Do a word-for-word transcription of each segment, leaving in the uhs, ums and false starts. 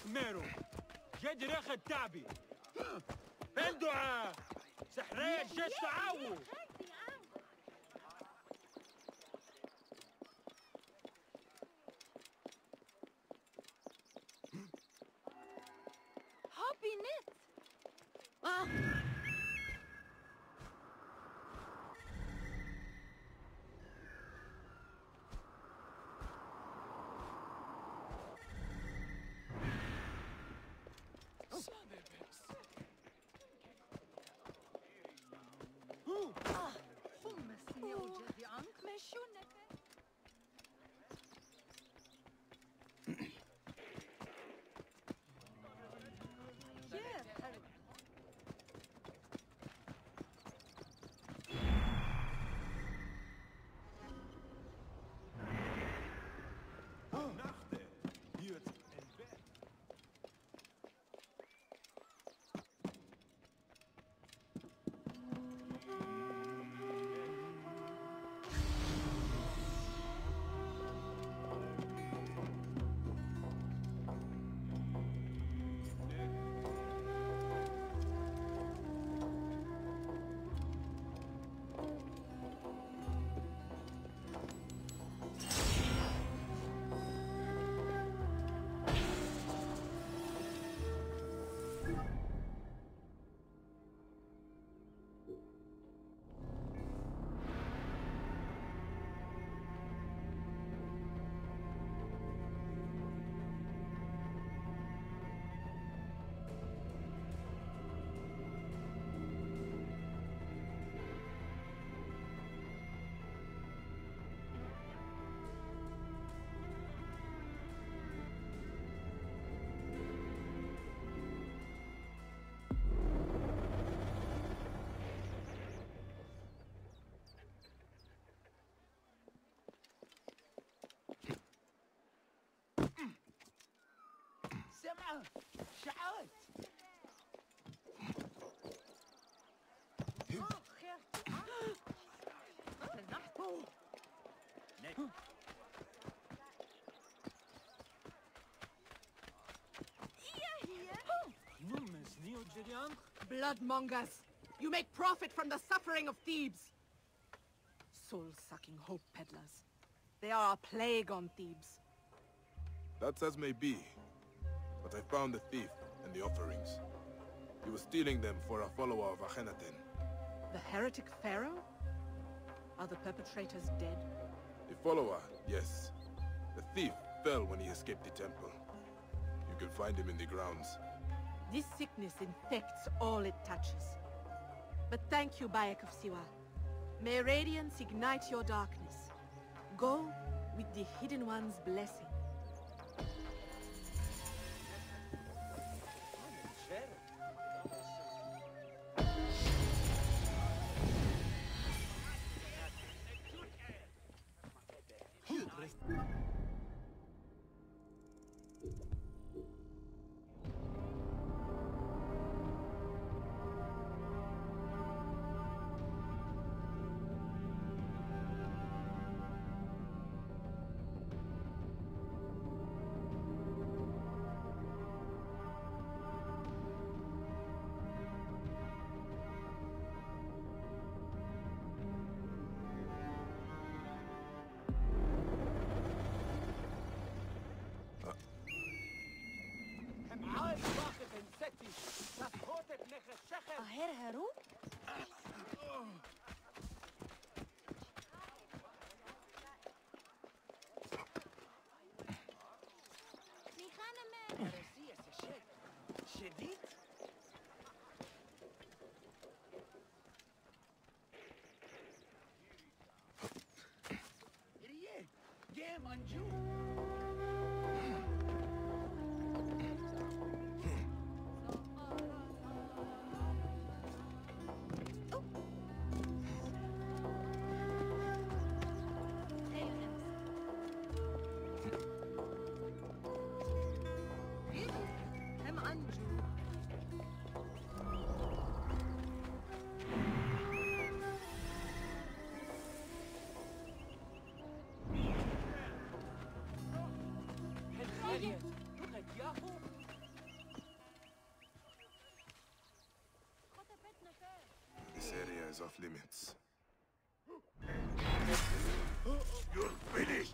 ميرو جدي ريخ التعبي بندعة سحرية جيش تعاو هابي نت آه. سمعة شعات Bloodmongers! You make profit from the suffering of Thebes! Soul-sucking hope peddlers. They are a plague on Thebes. That's as may be. But I found the thief and the offerings. He was stealing them for a follower of Akhenaten. The heretic pharaoh? Are the perpetrators dead? The follower, yes. The thief fell when he escaped the temple. You can find him in the grounds. This sickness infects all it touches. But thank you, Bayek of Siwa. May radiance ignite your darkness. Go with the Hidden One's blessing. أهير هارو؟ ميخانا ما رسية سشد شديد ريه جاي منجو is off limits. You're finished!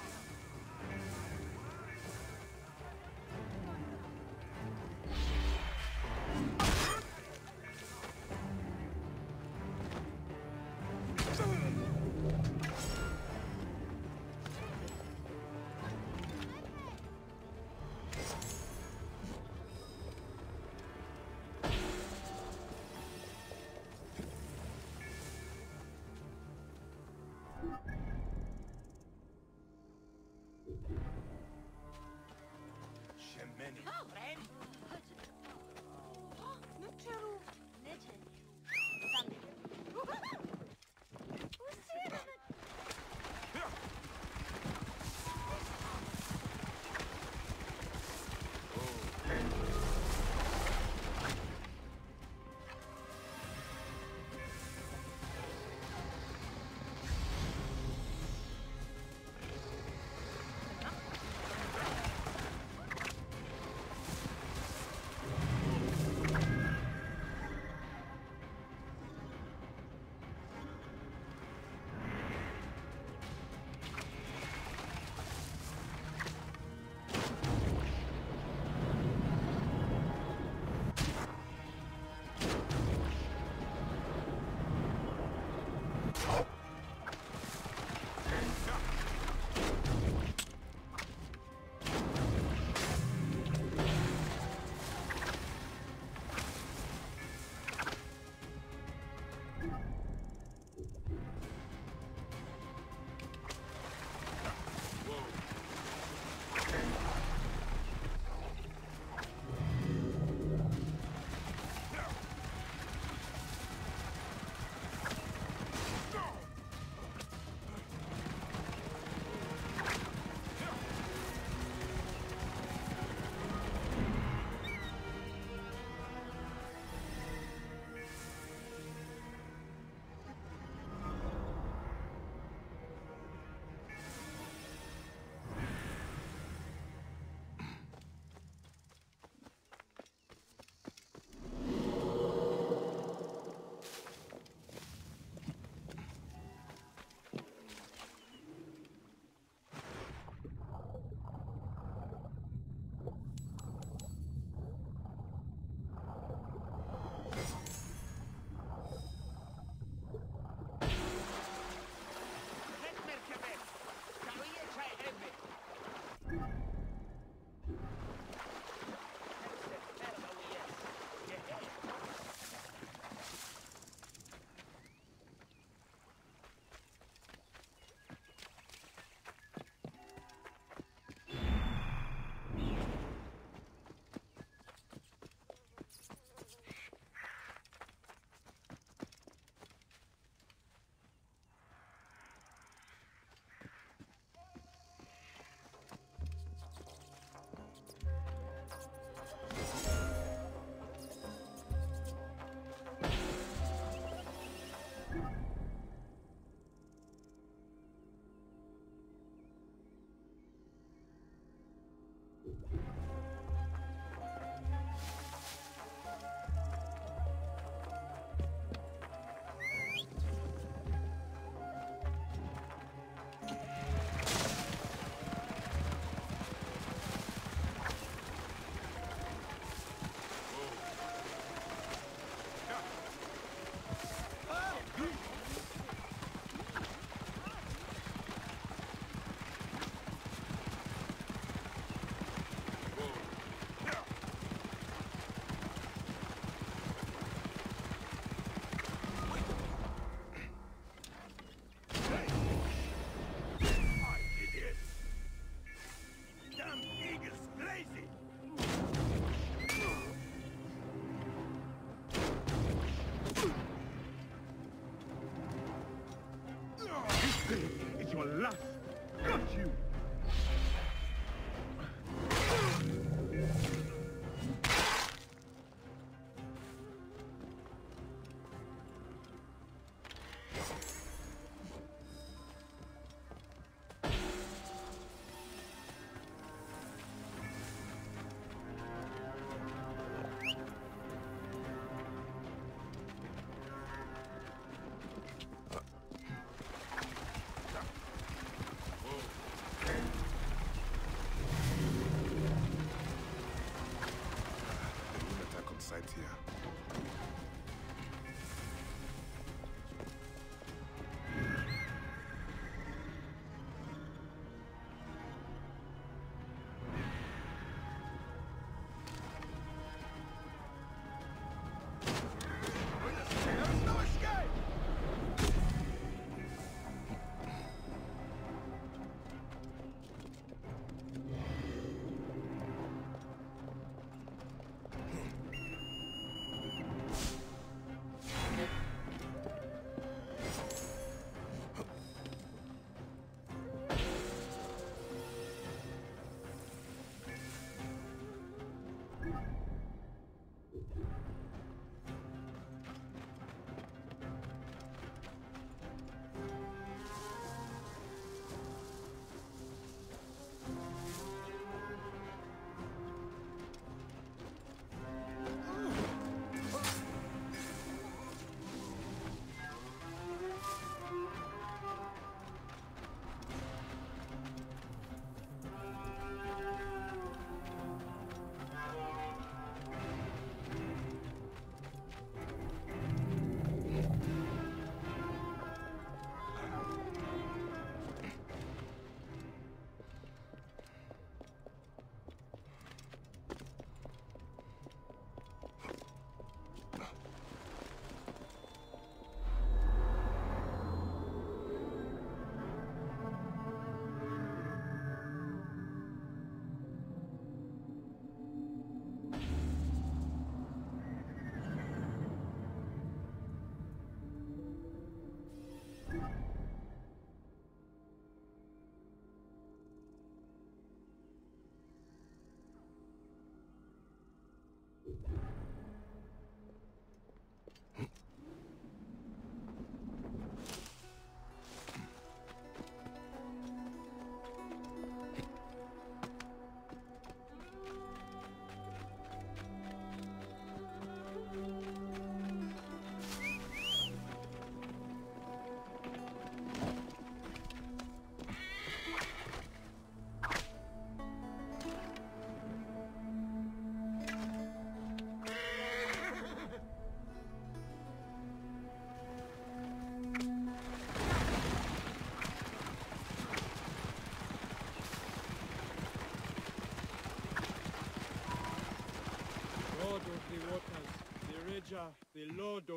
It's your last. Got you.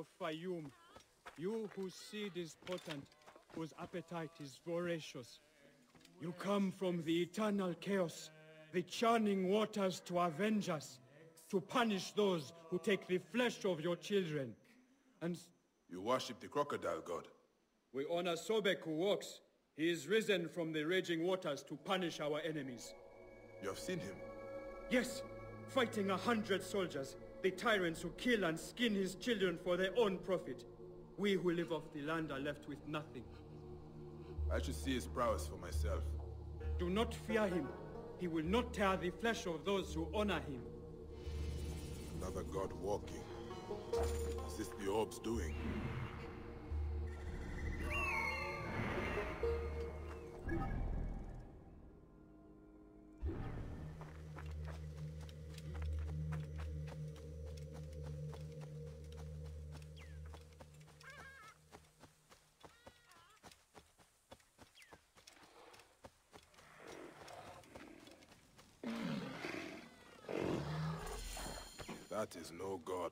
of Fayum, you whose seed is potent, whose appetite is voracious. You come from the eternal chaos, the churning waters to avenge us, to punish those who take the flesh of your children. And You worship the crocodile god. we honor Sobek who walks. He is risen from the raging waters to punish our enemies. You have seen him. Yes, fighting a hundred soldiers, the tyrants who kill and skin his children for their own profit. We who live off the land are left with nothing. I should see his prowess for myself. Do not fear him. He will not tear the flesh of those who honor him. Another god walking. Is this the orb's doing? That is no god.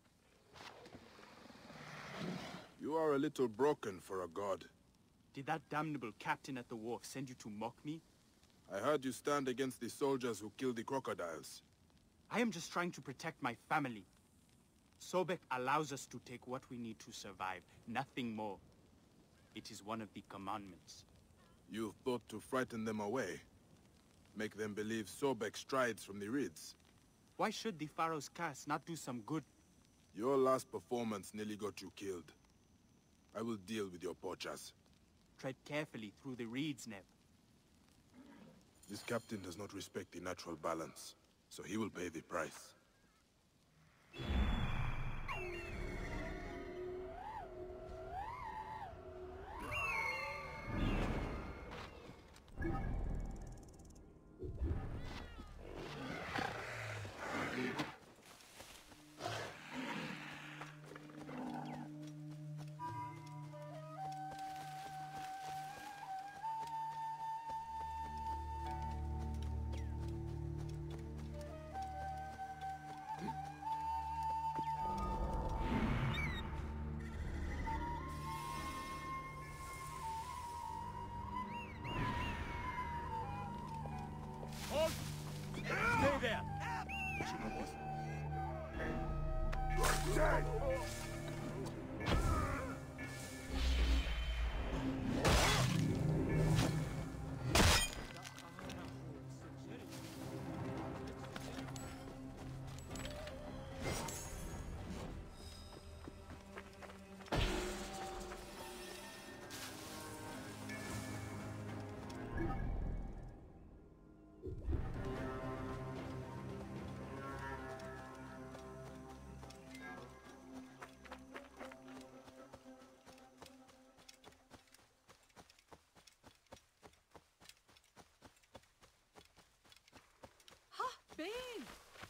You are a little broken for a god. Did that damnable captain at the wharf send you to mock me? I heard you stand against the soldiers who killed the crocodiles. I am just trying to protect my family. Sobek allows us to take what we need to survive, nothing more. It is one of the commandments. You thought to frighten them away? Make them believe Sobek strides from the reeds? Why should the Pharaoh's curse not do some good? Your last performance nearly got you killed. I will deal with your poachers. Tread carefully through the reeds, Neb. This captain does not respect the natural balance, so he will pay the price. Stay there! Dead! Bane!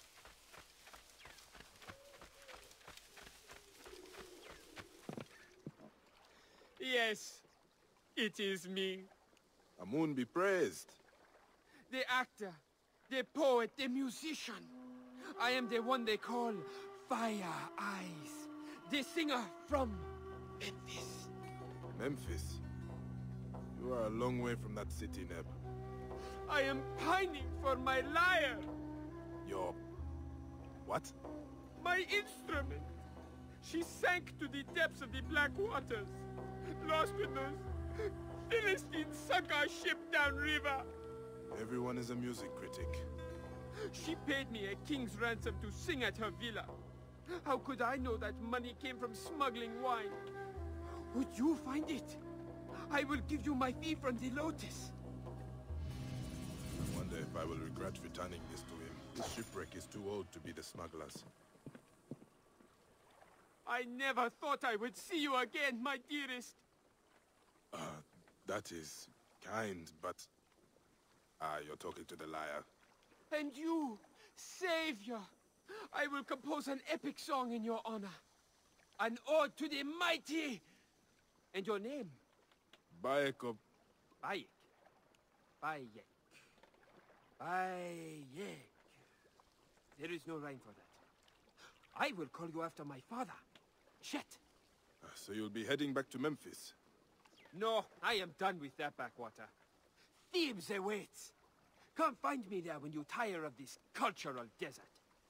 Yes, it is me. Amun be praised. The actor, the poet, the musician. I am the one they call Fire Eyes. The singer from Memphis. Memphis? You are a long way from that city, Neb. I am pining for my lyre. Your... what? My instrument. She sank to the depths of the black waters. Lost with those Philistines sunk our ship downriver. Everyone is a music critic. She paid me a king's ransom to sing at her villa. How could I know that money came from smuggling wine? Would you find it? I will give you my fee from the Lotus. I wonder if I will regret returning this to him. This shipwreck is too old to be the smugglers. I never thought I would see you again, my dearest. Uh, that is kind, but... Ah, you're talking to the liar. And you, Savior, I will compose an epic song in your honor. An ode to the mighty. And your name? Bayek of... Bayek. Bayek. Bayek. There is no rhyme for that. I will call you after my father. Shit! So you'll be heading back to Memphis? No, I am done with that backwater. Thebes awaits. Come find me there when you tire of this cultural desert.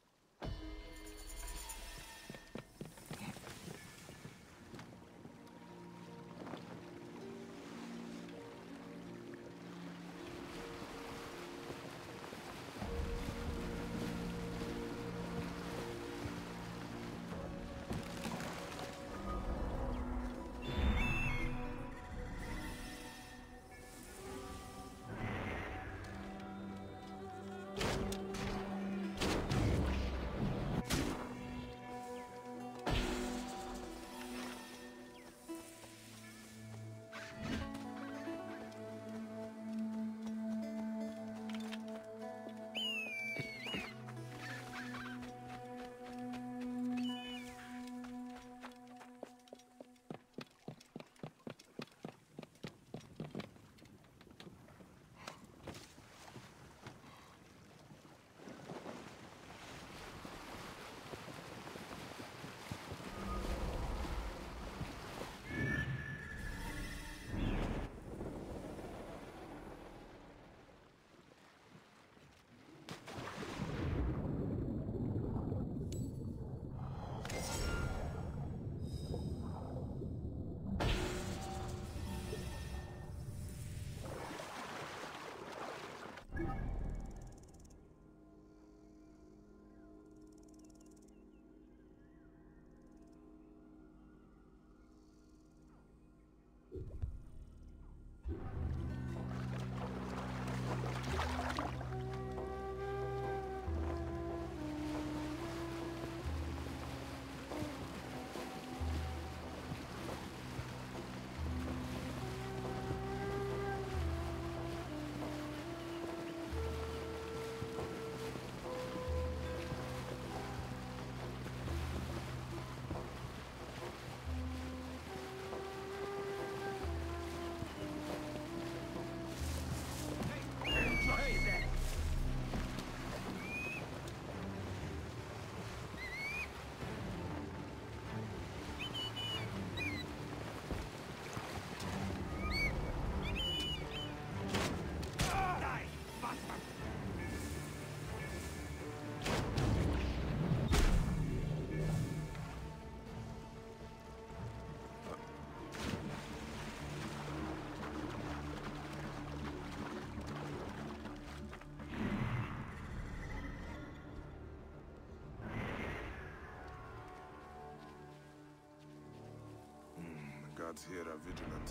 Guards here are vigilant.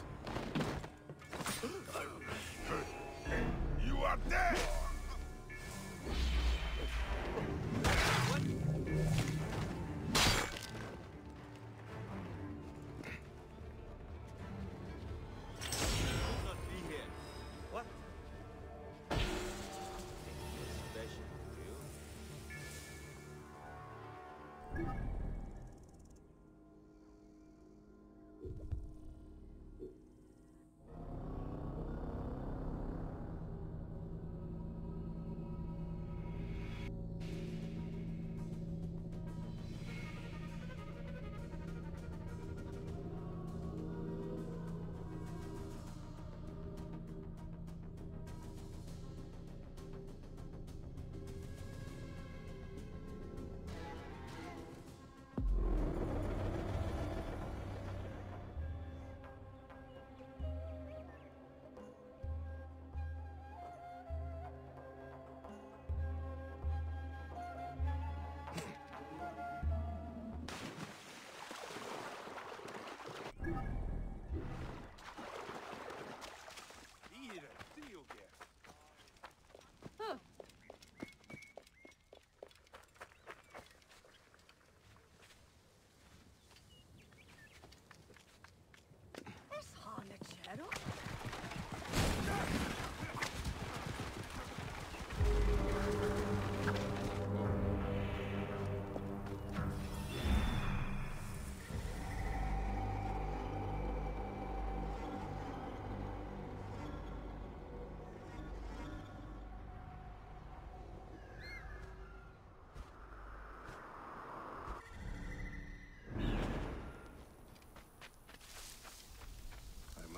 You are dead!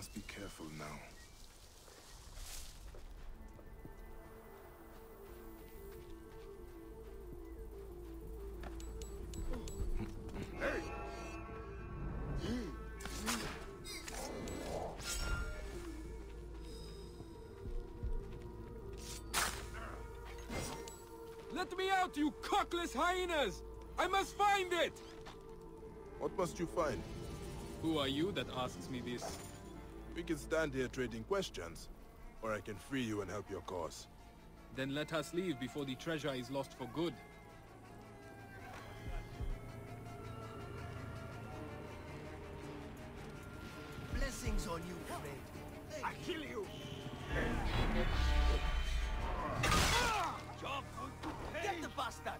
must be careful now. Let me out, you cockless hyenas! I must find it! What must you find? Who are you that asks me this? We can stand here trading questions, or I can free you and help your cause. Then let us leave before the treasure is lost for good. Blessings on you, friend. I kill you! Job Get the bastard!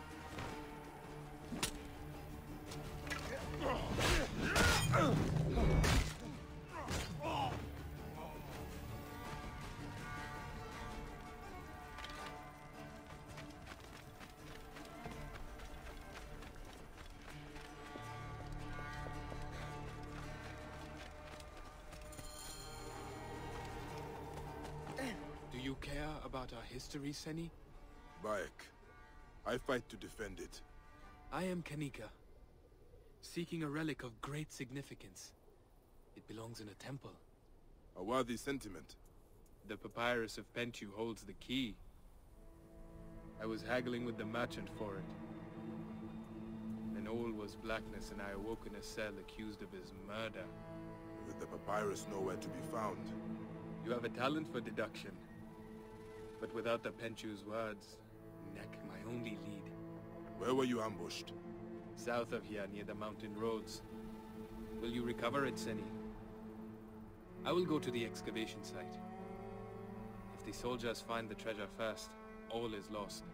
Do you care about our history, Seni? Bayek, I fight to defend it. I am Kanika, seeking a relic of great significance. It belongs in a temple. A worthy sentiment. The papyrus of Pentu holds the key. I was haggling with the merchant for it. Then all was blackness, and I awoke in a cell accused of his murder. With the papyrus nowhere to be found. You have a talent for deduction. But without the Pentu's words, Neck, my only lead. Where were you ambushed? South of here, near the mountain roads. Will you recover it, Seni? I will go to the excavation site. If the soldiers find the treasure first, all is lost.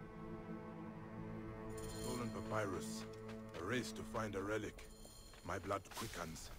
Stolen papyrus. A race to find a relic. My blood quickens.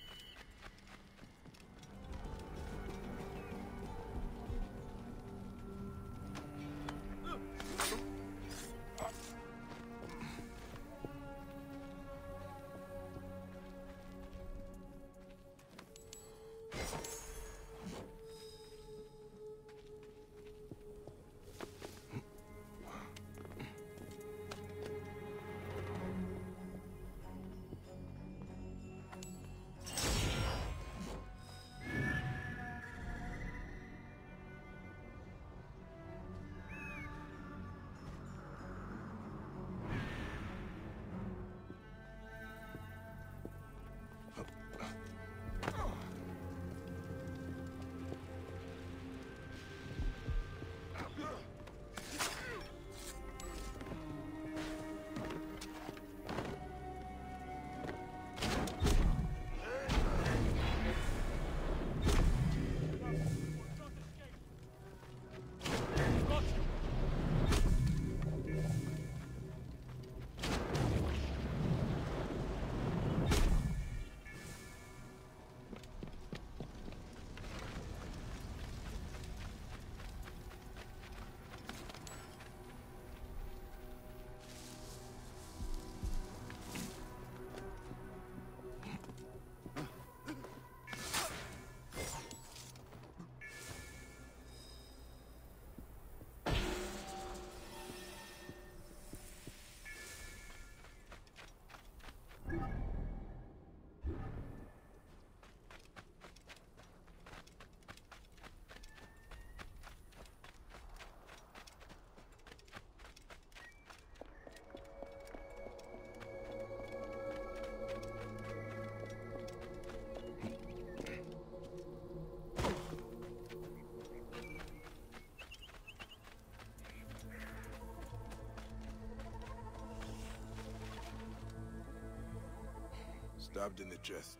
Stabbed in the chest.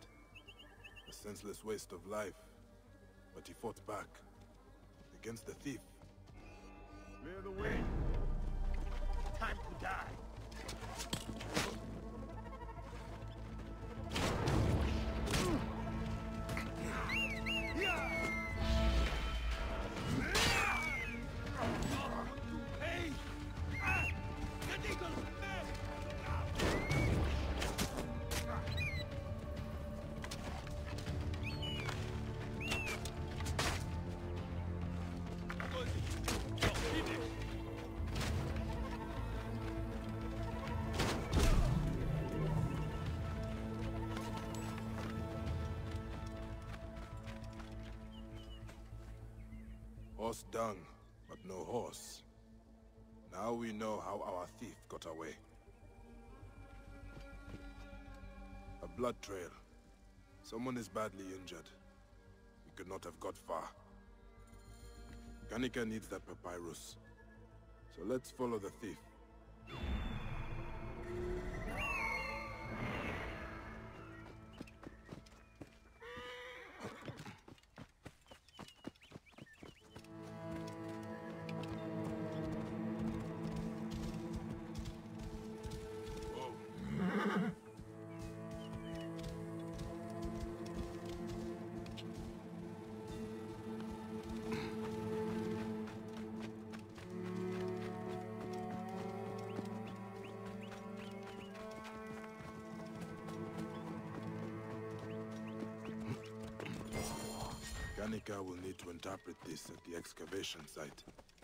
A senseless waste of life. But he fought back. Against the thief. Clear the way. Time to die. Horse dung, but no horse. Now we know how our thief got away. A blood trail. Someone is badly injured. We could not have got far. Kanika needs that papyrus. So let's follow the thief. Kanika will need to interpret this at the excavation site.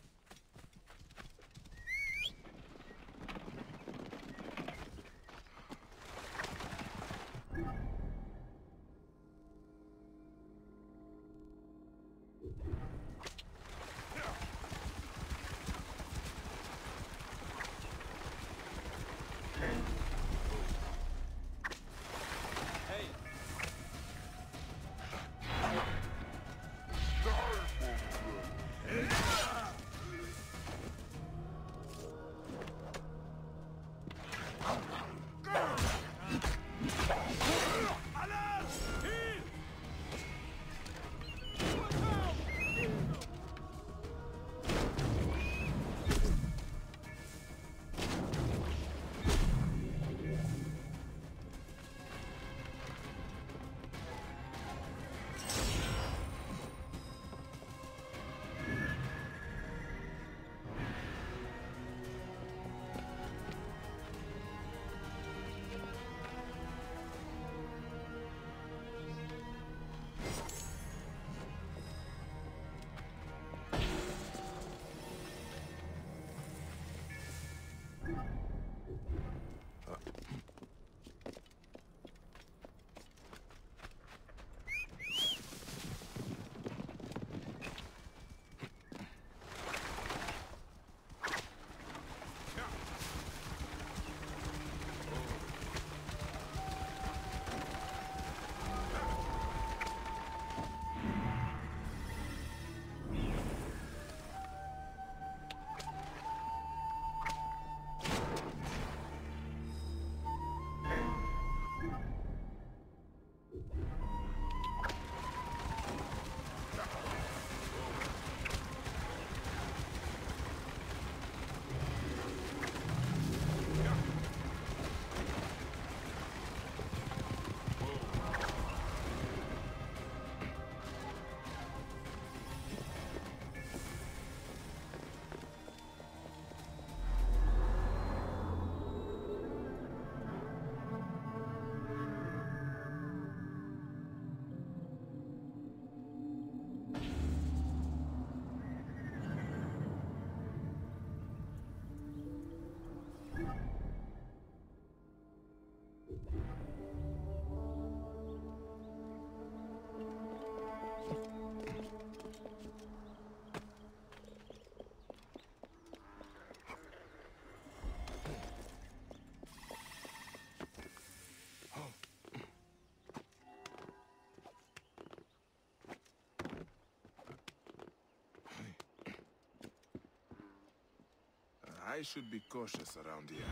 I should be cautious around here.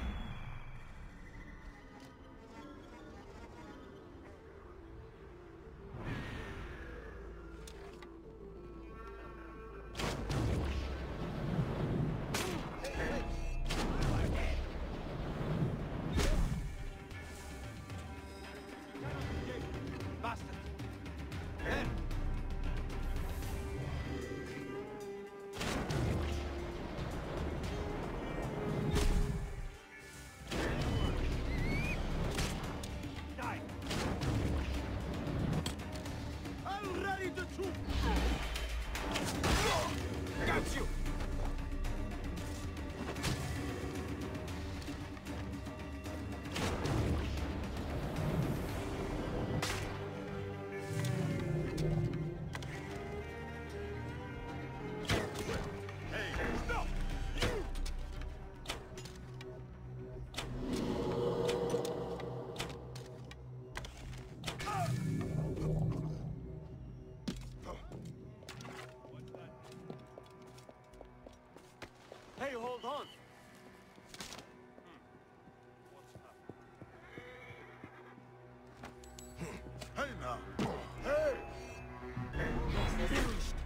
you hold on. Hey now! Hey! Finished.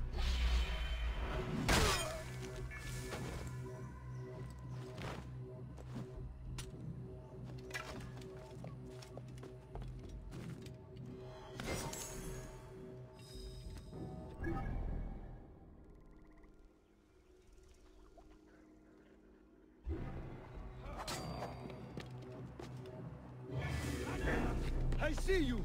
I see you!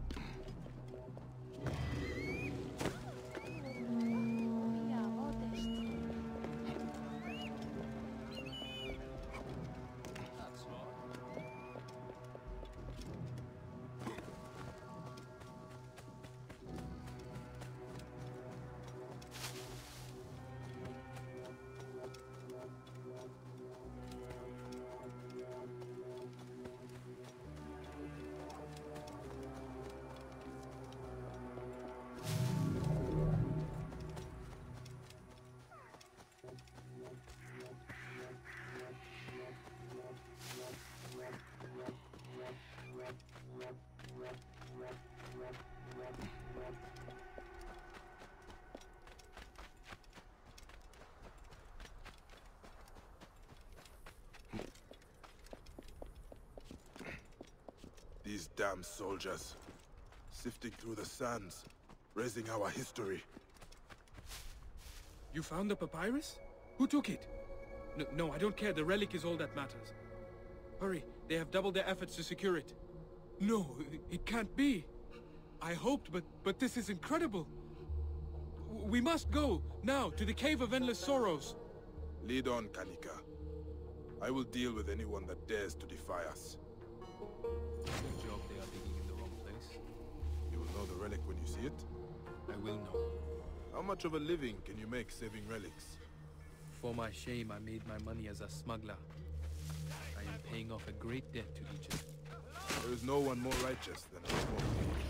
These damn soldiers, sifting through the sands, raising our history. You found the papyrus? Who took it? No, no, I don't care. The relic is all that matters. Hurry, they have doubled their efforts to secure it. No, it can't be. I hoped, but but this is incredible. We must go, now, to the Cave of Endless Sorrows. Lead on, Kanika. I will deal with anyone that dares to defy us. Good job they are digging in the wrong place. You will know the relic when you see it? I will know. How much of a living can you make saving relics? For my shame, I made my money as a smuggler. I am paying off a great debt to Egypt. There is no one more righteous than a small thief.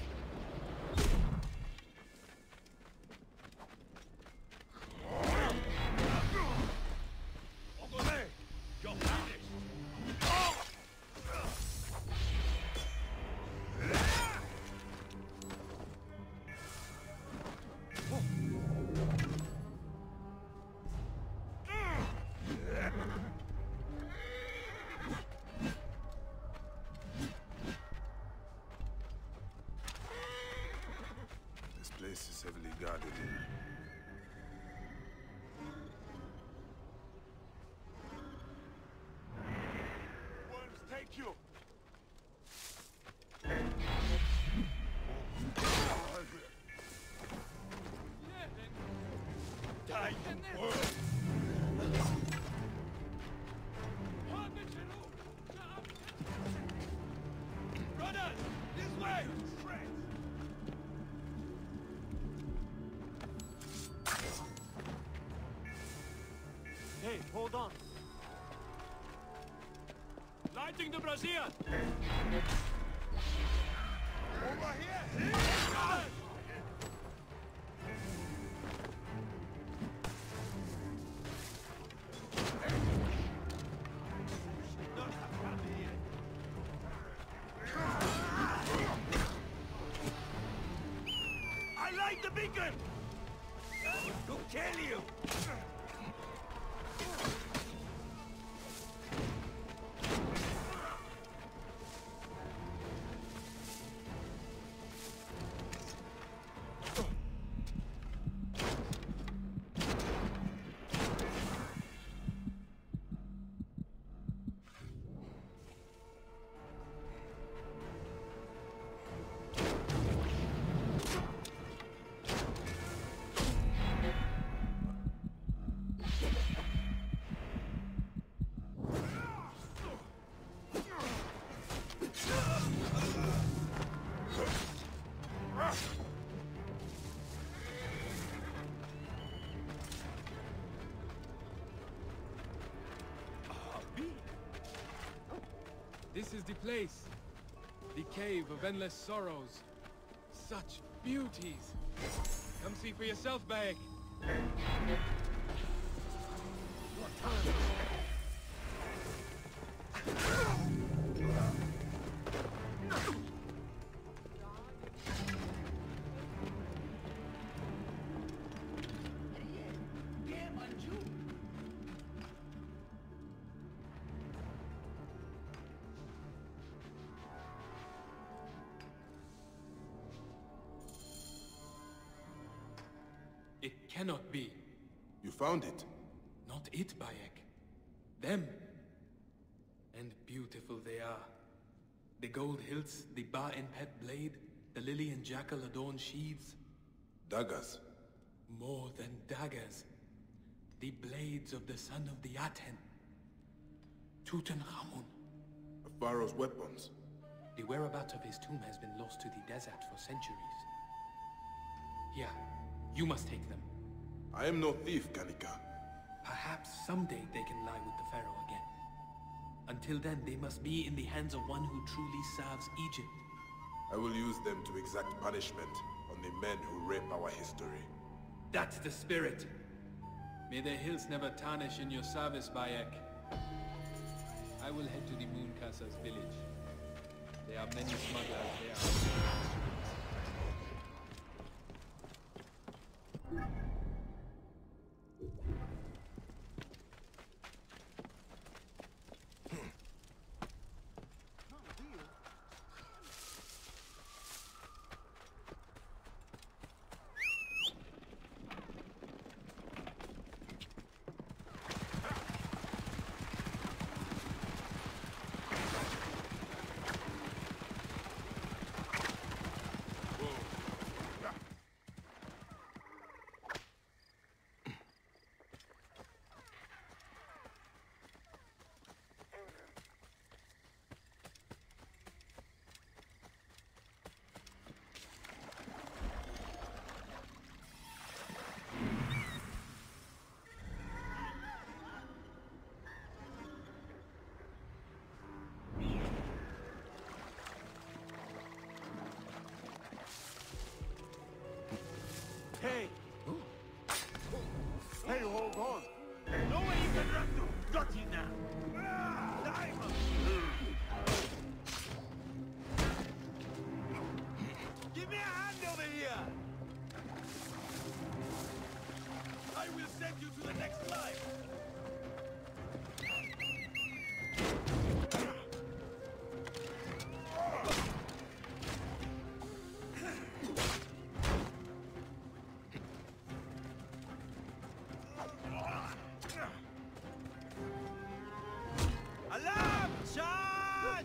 This is heavily guarded. Worms take you! Die, you worm! Brothers, this way! Hey, hold on. Lighting the brazier! Over here! I light the beacon! To kill you! This is the place. The Cave of Endless Sorrows. Such beauties. Come see for yourself, Bayek. You're It cannot be. You found it? Not it, Bayek. Them. And beautiful they are. The gold hilts, the bar and pet blade, the lily and jackal adorned sheaths. Daggers. More than daggers. The blades of the son of the Aten. Tutankhamun. A pharaoh's weapons. The whereabouts of his tomb has been lost to the desert for centuries. Here, you must take them. I am no thief, Kanika. Perhaps someday they can lie with the Pharaoh again. Until then, they must be in the hands of one who truly serves Egypt. I will use them to exact punishment on the men who rape our history. That's the spirit. May their hills never tarnish in your service, Bayek. I will head to the Mooncasters' village. There are many smugglers there. Hey! Hey, hold on! No way you can run to! Got you now! Ah, diamond! Give me a hand over here! I will send you to the next life! Alarm! Charge!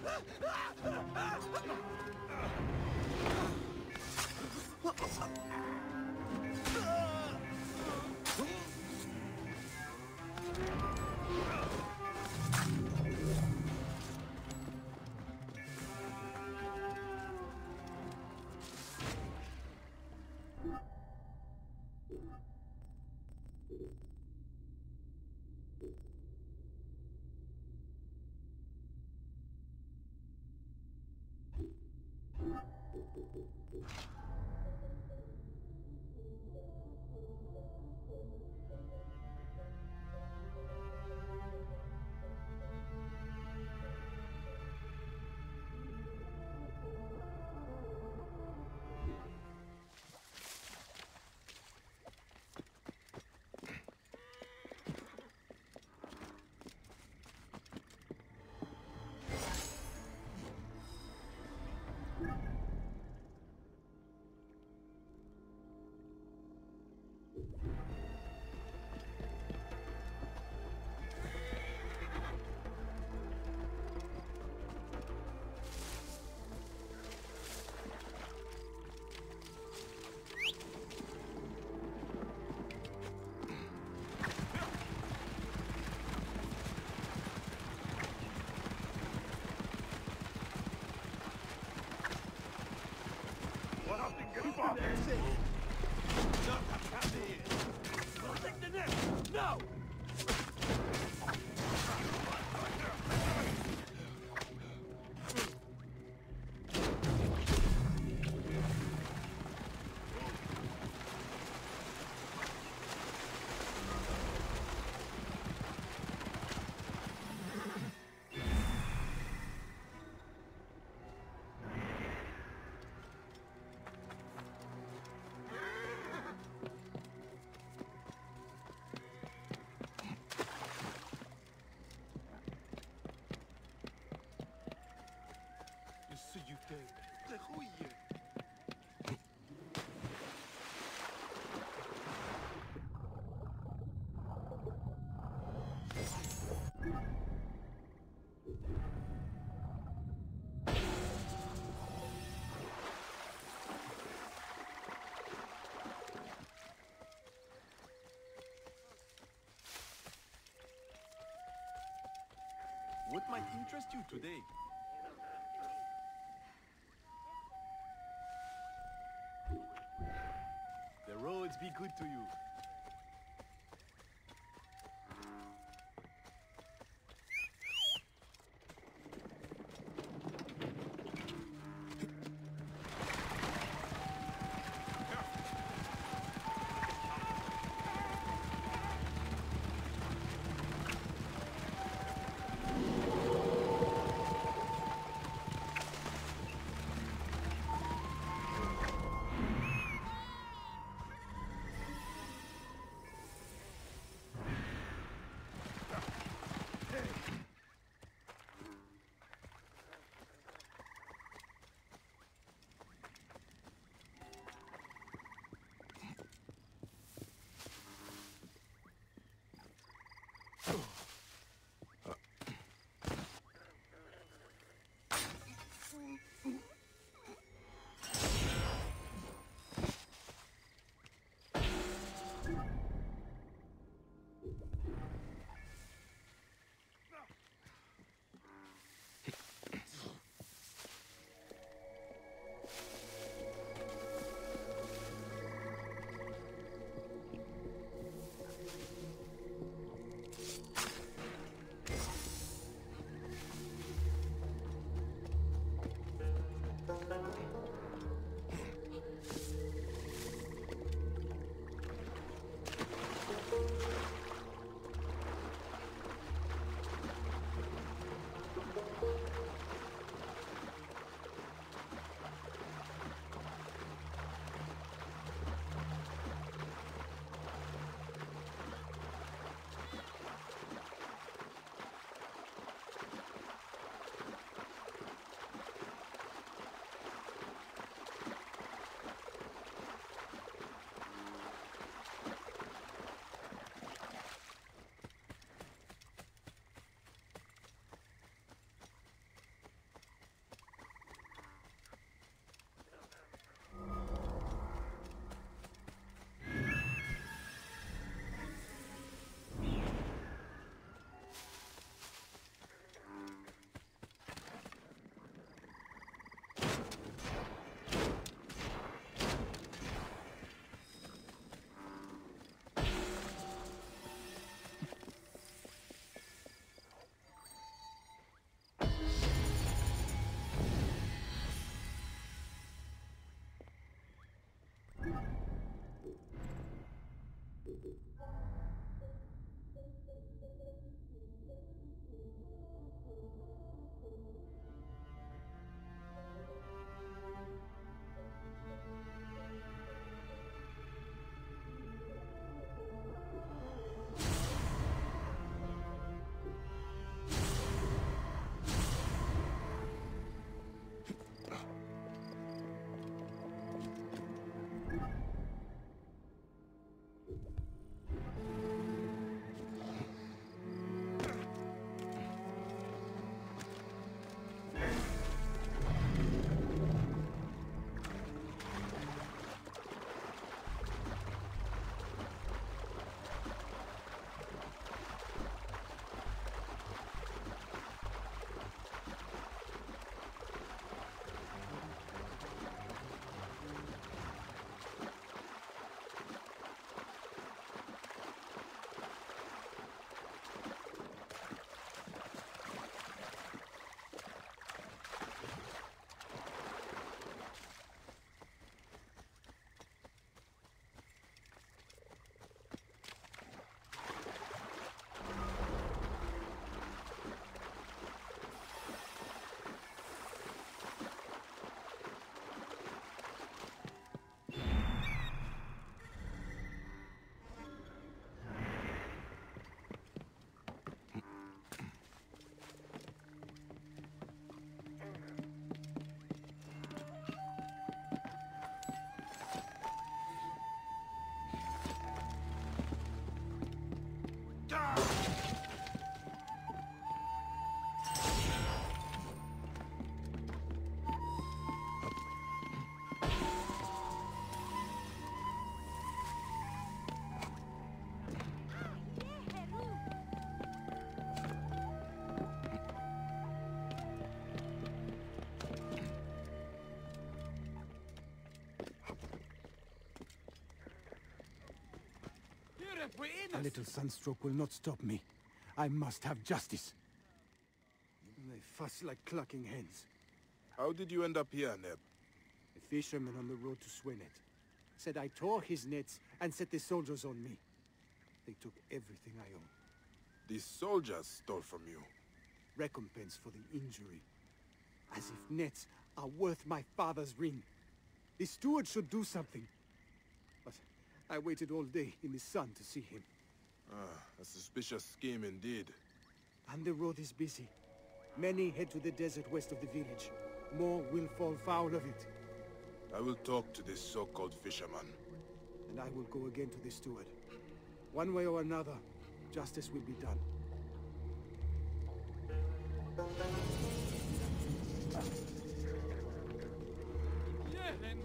Keep up! Not a cat here! Protect the net! No! What might interest you today? The roads be good to you. Neb, we're A innocent. little sunstroke will not stop me. I must have justice. They fuss like clucking hens. How did you end up here, Neb? A fisherman on the road to Swenet said I tore his nets and set the soldiers on me. They took everything I own. These soldiers stole from you. Recompense for the injury. As if nets are worth my father's ring. The steward should do something. But I waited all day in the sun to see him. Ah, a suspicious scheme indeed. And the road is busy. Many head to the desert west of the village. More will fall foul of it. I will talk to this so-called fisherman. And I will go again to the steward. One way or another, justice will be done. Yeah, then.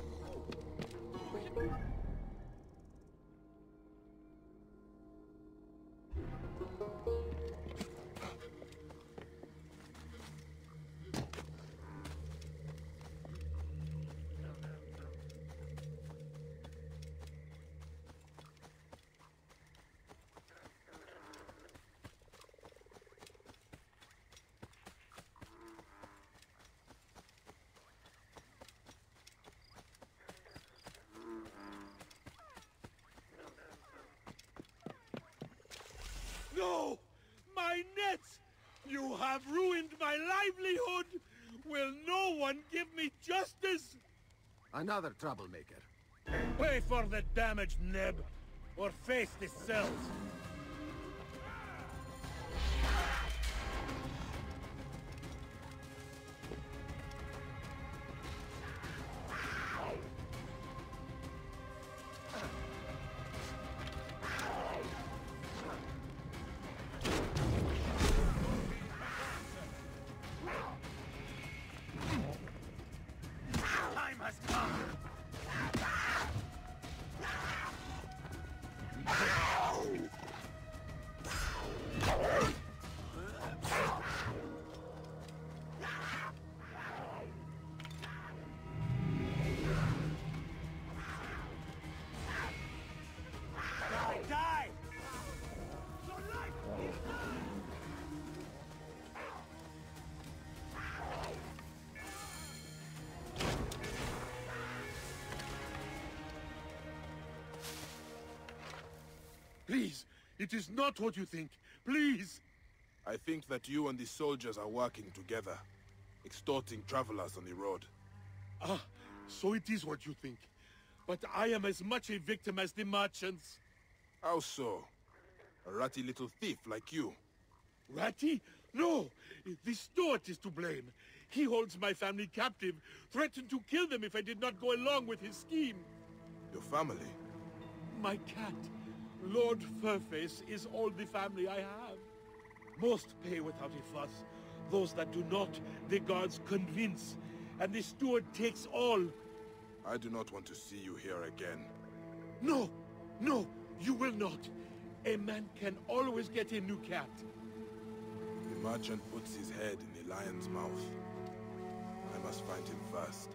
No! My nets! You have ruined my livelihood! Will no one give me justice? Another troublemaker. Pay for the damage, Neb, or face the cells. Time has come! Die! Your life is done! Please, it is not what you think. Please! I think that you and the soldiers are working together, extorting travelers on the road. Ah, so it is what you think. But I am as much a victim as the merchants. How so? A ratty little thief like you. Ratty? No! The steward is to blame. He holds my family captive, threatened to kill them if I did not go along with his scheme. Your family? My cat, Lord Furface, is all the family I have. Most pay without a fuss. Those that do not, the guards convince. And the steward takes all. I do not want to see you here again. No! No! You will not! A man can always get a new cat. The merchant puts his head in the lion's mouth. I must find him first.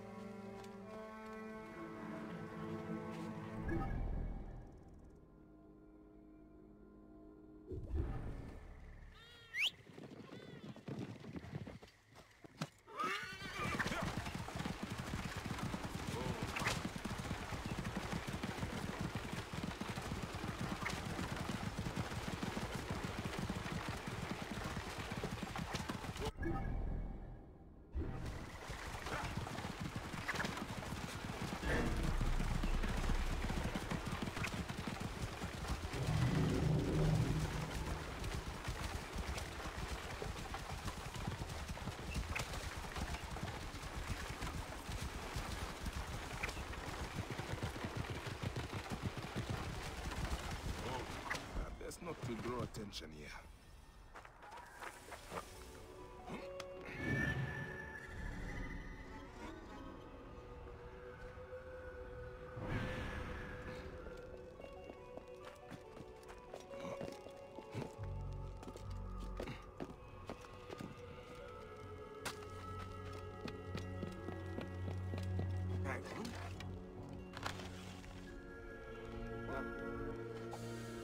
Not to draw attention here.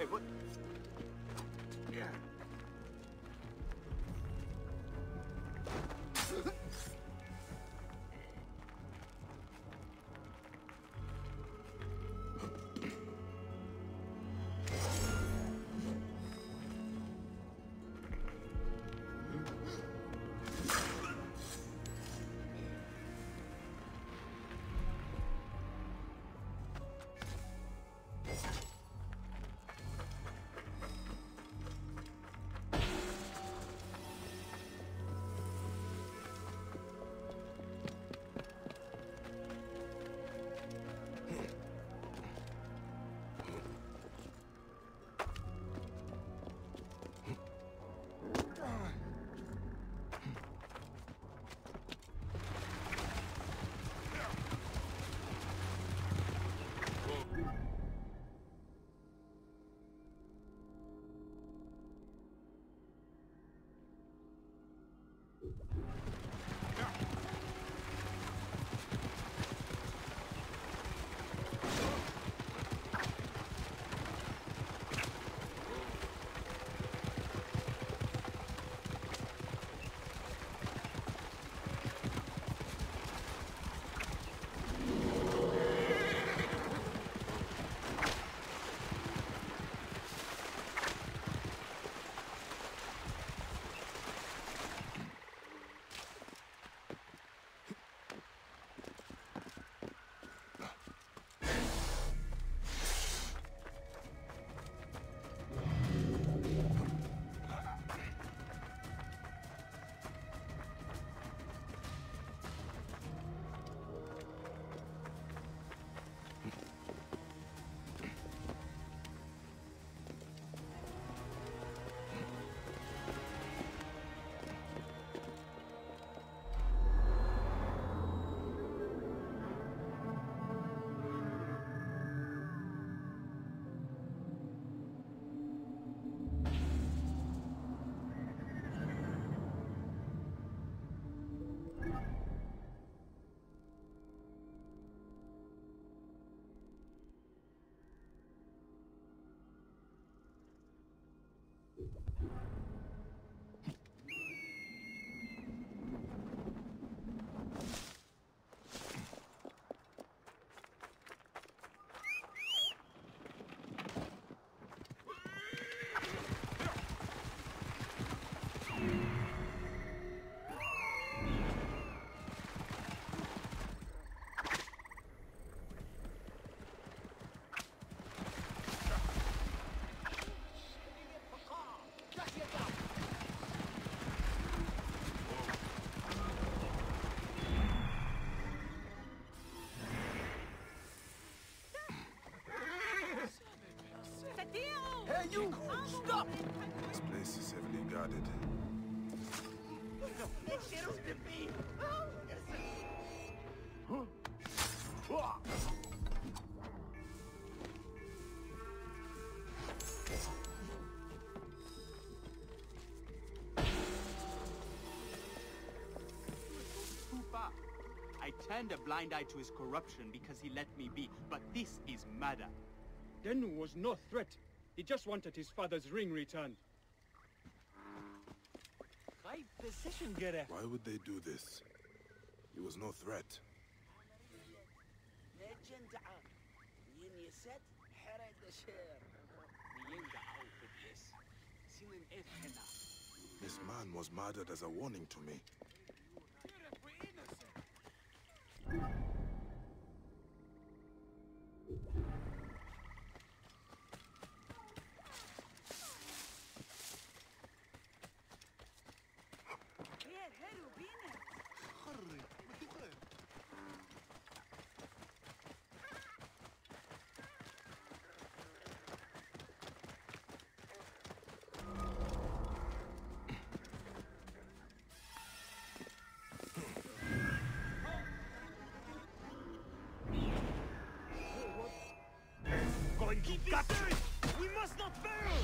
what? Yeah. Hey, you! Stop! This place is heavily guarded. Too far. I turned a blind eye to his corruption because he let me be, but this is murder. Denu was no threat. He just wanted his father's ring returned. Why would they do this? He was no threat. This man was murdered as a warning to me. Keep got we must not fail!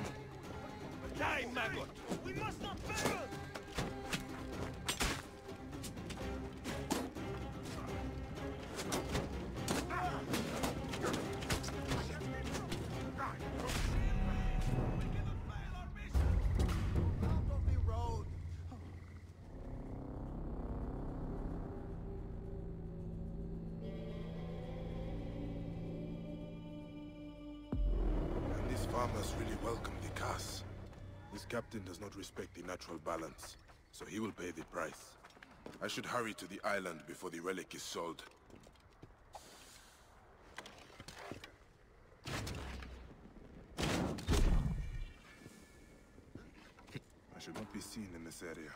Die, maggot! We must not fail! farmers really welcome the curse. This captain does not respect the natural balance, so he will pay the price. I should hurry to the island before the relic is sold. I should not be seen in this area.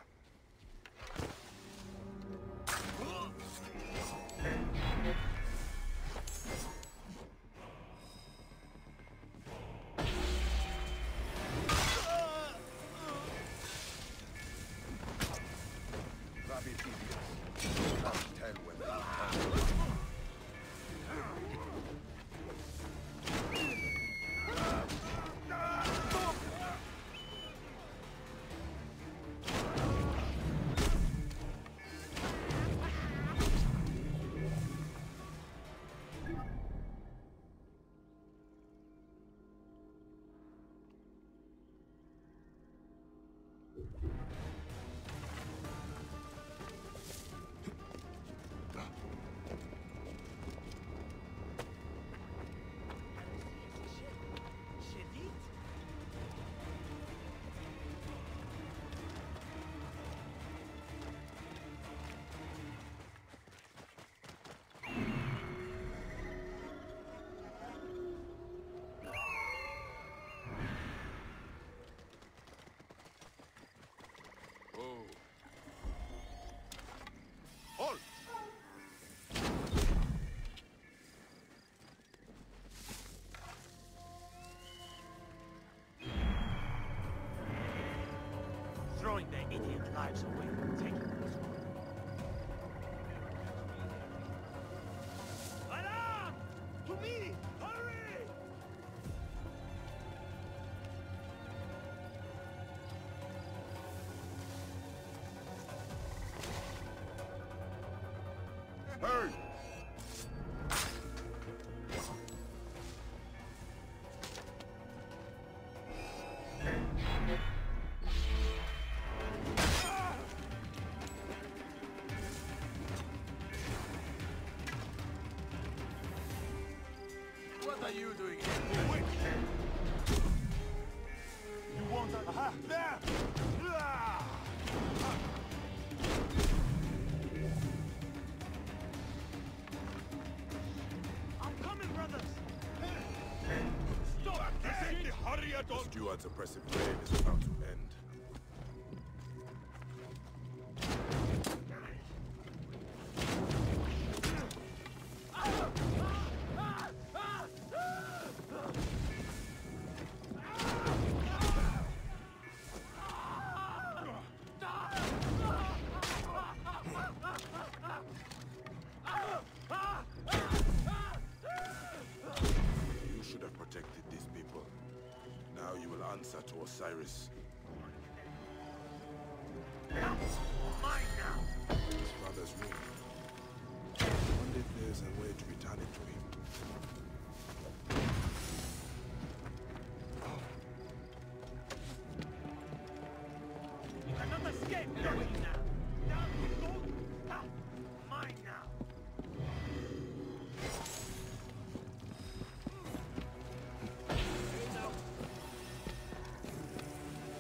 Throwing their idiot lives away and taking this one. Alarm! To me! Hurry! Hey! What are you doing here? Wait! You want that? Aha! There! Ah! I'm coming, brothers! Stop! Hurry at all! The steward's oppressive reign is about to end. You should have protected these people. Now you will answer to Osiris. Mine now! His father's ring. I wonder if there's a way to return it to him. You cannot escape, don't you now? Down you go! Ah! Mine now! Here now.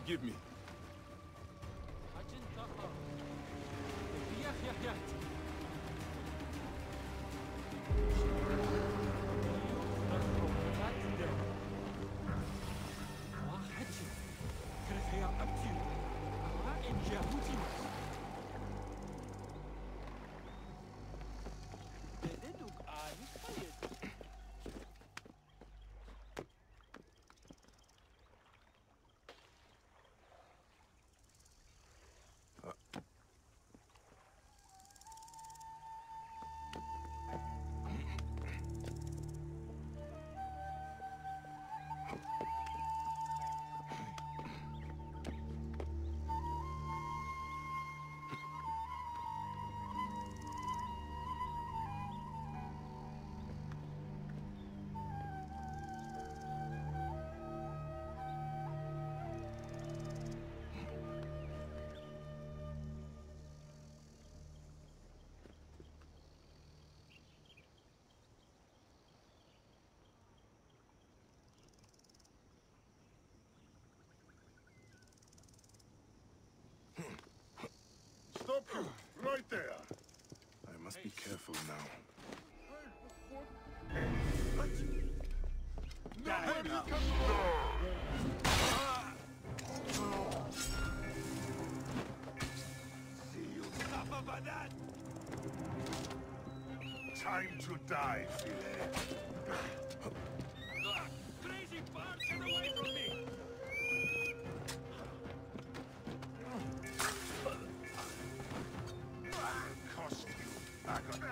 Forgive me. Stop you! Right there! I must be careful now. Die now. See you suffer for that! Time to die, Philae. Crazy bard, get away from me! Cost you, maggot.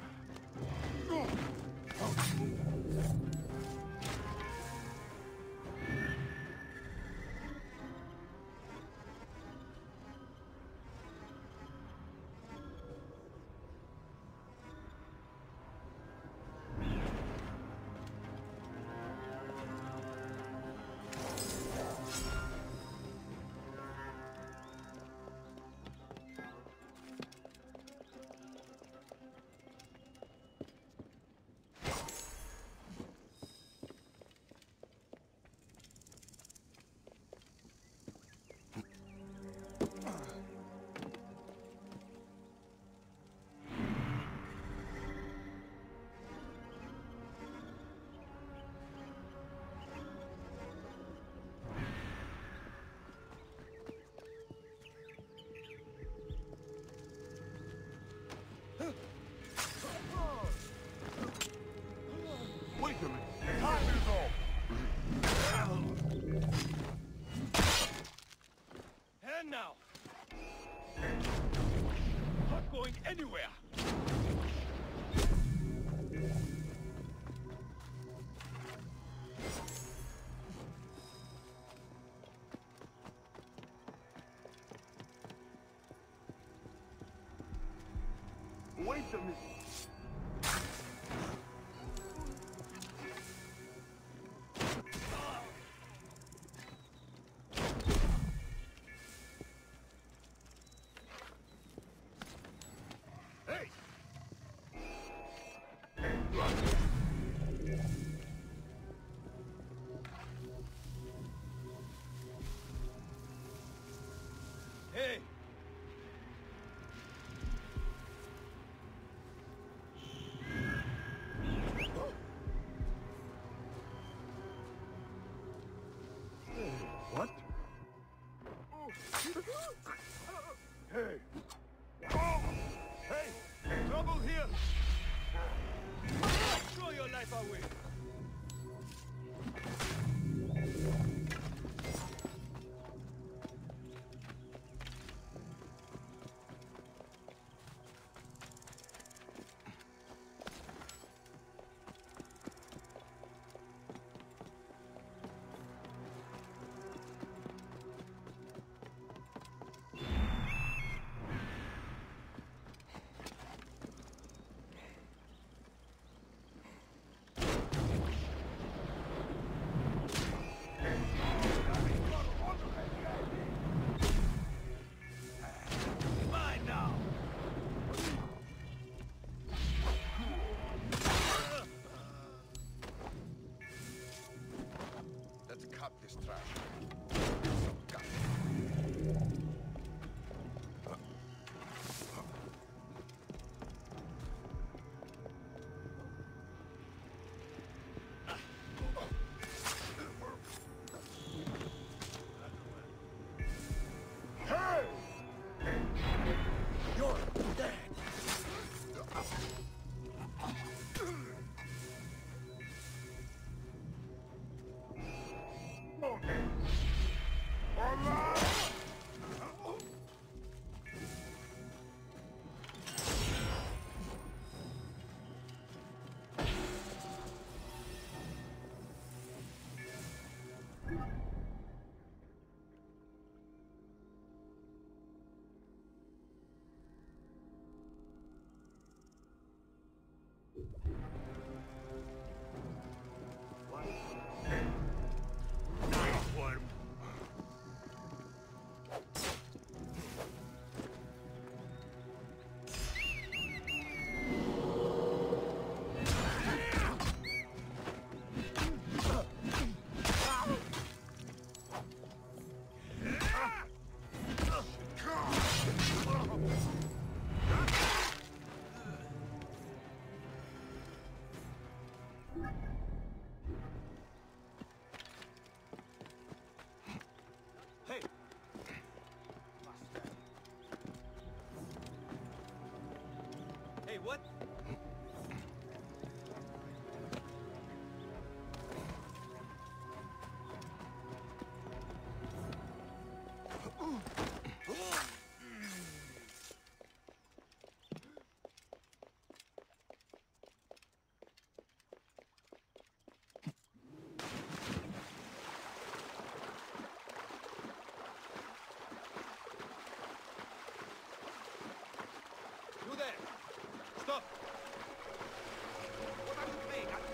Wait a minute! Time is up! And now! Not going anywhere! Wait a minute! Hey! What? Hey! Oh! Hey! Trouble here! Throw your life away! Let's cut this trash. Some guts. Hey! Hey, what? You there! Stop! What are you playing at?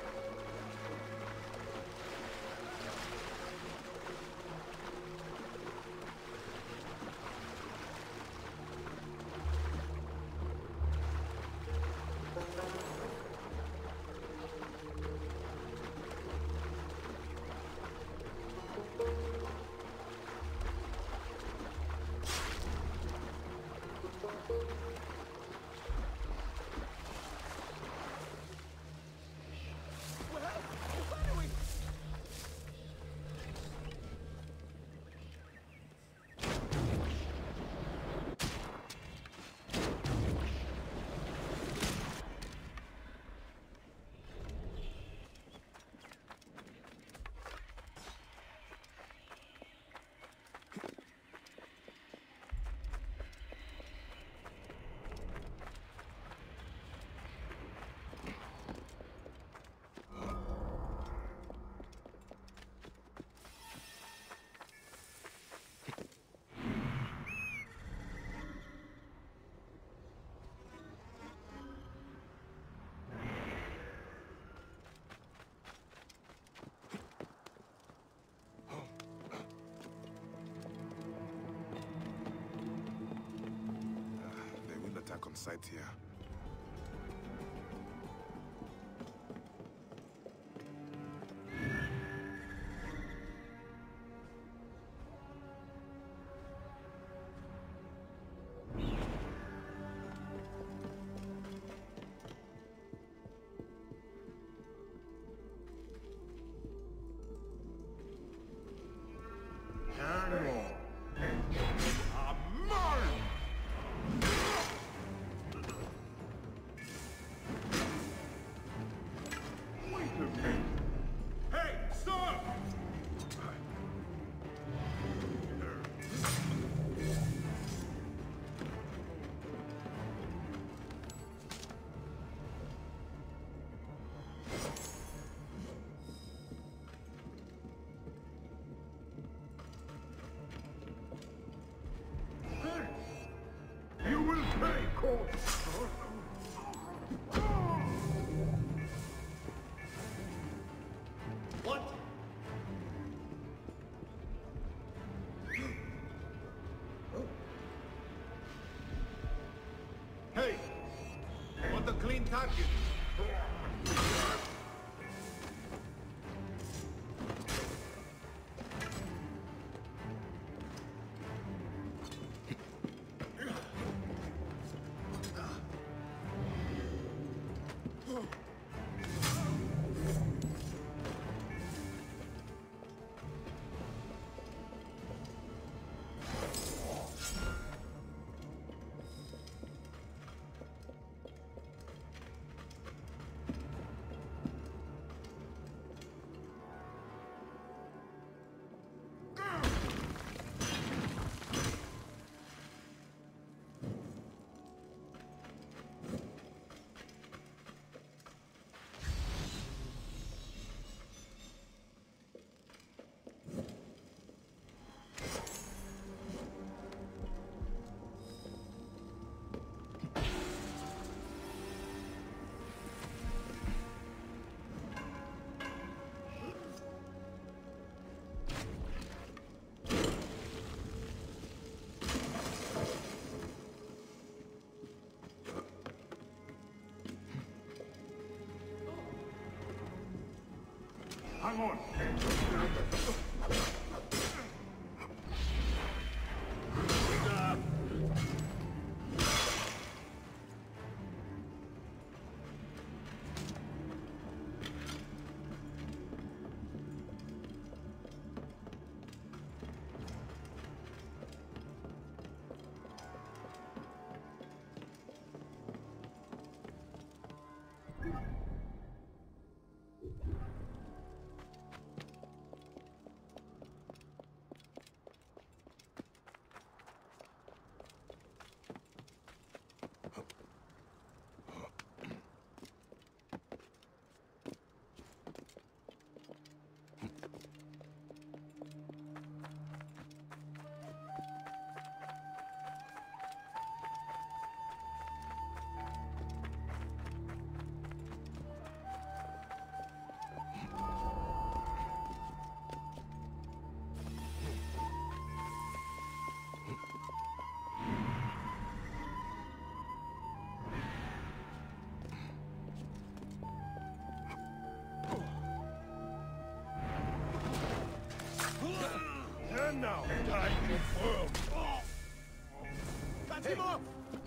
Attack on sight here. What? Hey! Want a clean target? hang on. And now, time to whirl. Cut him off!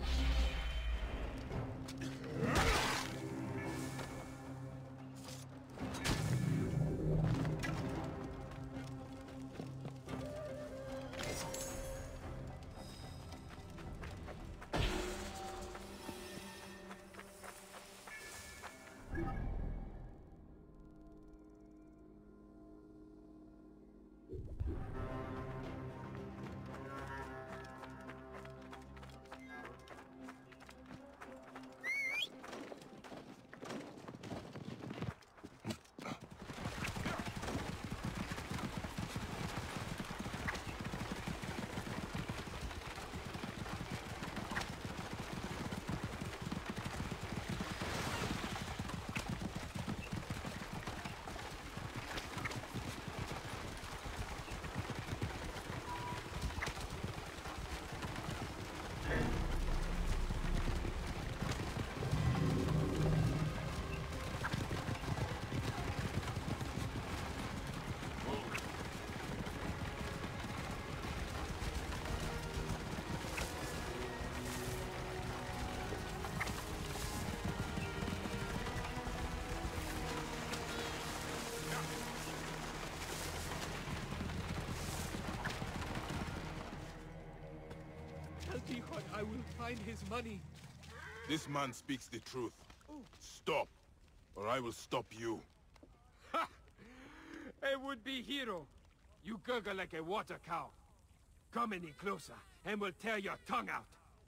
I will find his money. This man speaks the truth. Stop, or I will stop you. Ha! A would-be hero. You gurgle like a water cow. Come any closer, and we'll tear your tongue out.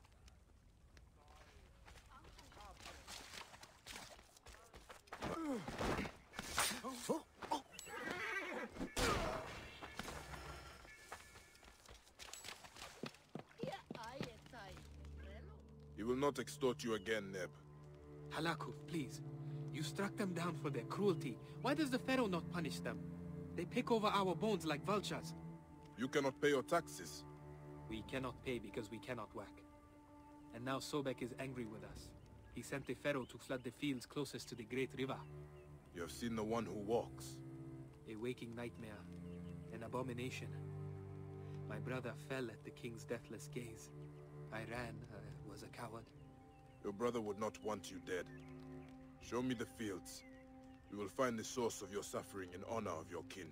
He will not extort you again, Neb. Halakuf, please. You struck them down for their cruelty. Why does the Pharaoh not punish them? They pick over our bones like vultures. You cannot pay your taxes. We cannot pay because we cannot work. And now Sobek is angry with us. He sent the Pharaoh to flood the fields closest to the Great River. You have seen the one who walks. A waking nightmare. An abomination. My brother fell at the king's deathless gaze. I ran, uh, was a coward. Your brother would not want you dead. Show me the fields. We will find the source of your suffering in honor of your kin.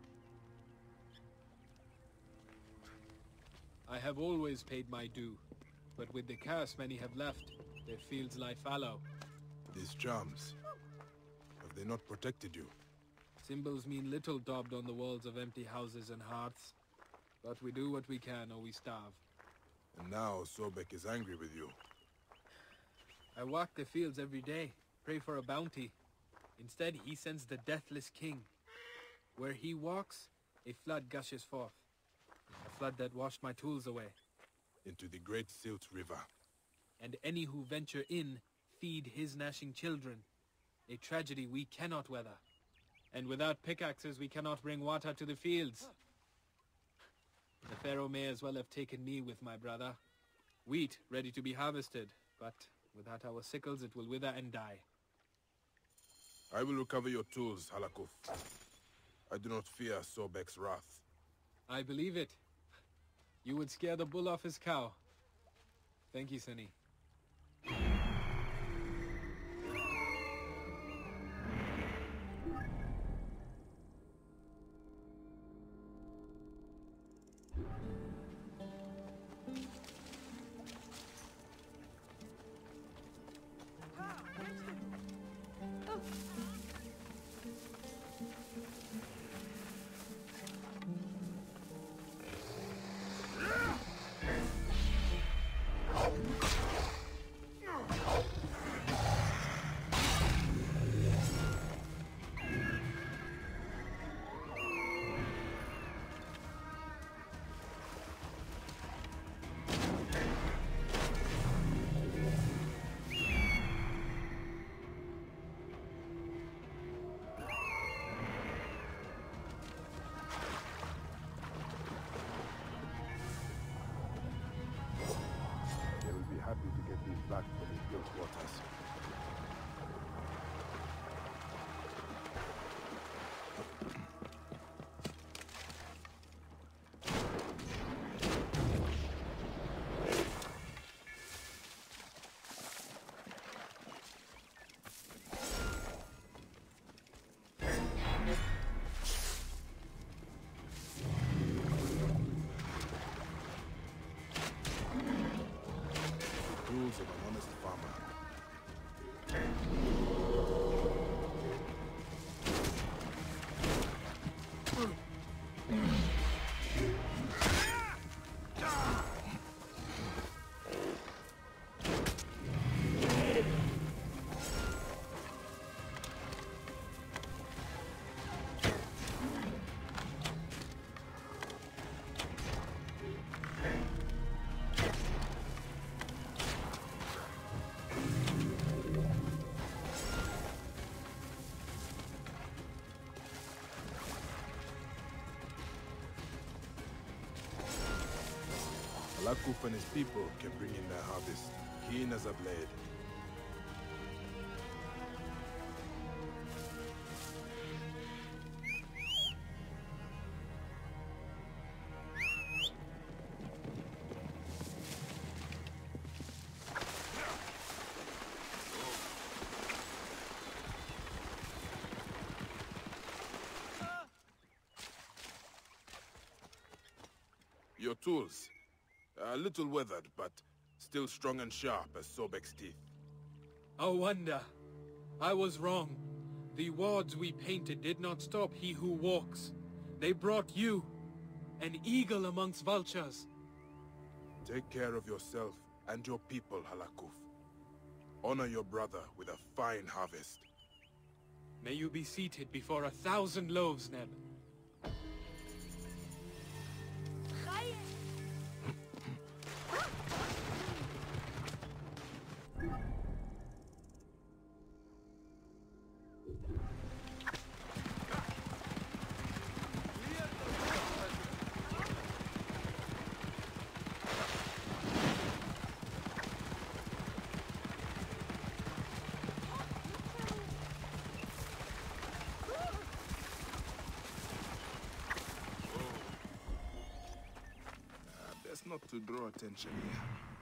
I have always paid my due. But with the curse many have left, their fields lie fallow. These charms, have they not protected you? Symbols mean little daubed on the walls of empty houses and hearths. But we do what we can or we starve. And now Sobek is angry with you. I walk the fields every day, pray for a bounty. Instead, he sends the deathless king. Where he walks, a flood gushes forth. A flood that washed my tools away. Into the great Silt River. And any who venture in feed his gnashing children. A tragedy we cannot weather. And without pickaxes, we cannot bring water to the fields. The Pharaoh may as well have taken me with my brother. Wheat ready to be harvested, but without our sickles it will wither and die. I will recover your tools, Halakuf. I do not fear Sobek's wrath. I believe it. You would scare the bull off his cow. Thank you, Sunny. Happy to get these back from his built quarters. Of an honest farmer. Lakuf and his people can bring in their harvest, keen as a blade. Your tools. A little weathered, but still strong and sharp as Sobek's teeth. Oh, wonder. I was wrong. The wards we painted did not stop he who walks. They brought you, an eagle amongst vultures. Take care of yourself and your people, Halakuf. Honor your brother with a fine harvest. May you be seated before a thousand loaves, Neb. Not to draw attention here.